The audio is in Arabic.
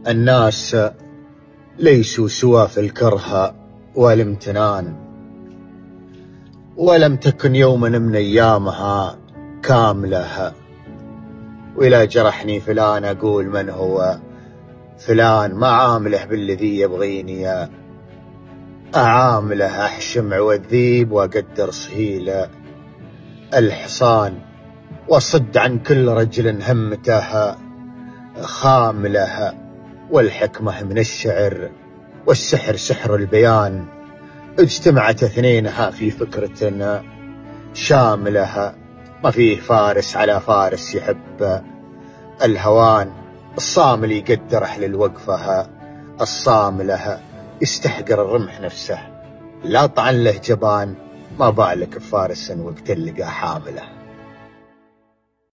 الناس ليسوا سوى في الكره والامتنان، ولم تكن يوما من أيامها كاملة. وإذا جرحني فلان أقول من هو فلان، ما عامله بالذي يبغيني أعامله. أحشم والذيب وأقدر صهيل الحصان، وصد عن كل رجل همته خامله. والحكمة من الشعر والسحر سحر البيان، اجتمعت اثنينها في فكرة شاملة. ما فيه فارس على فارس يحب الهوان، الصامل يقدر أهل الوقفة الصاملة. يستحقر الرمح نفسه لا طعن له جبان، ما بالك بفارس وقت اللقى حامله.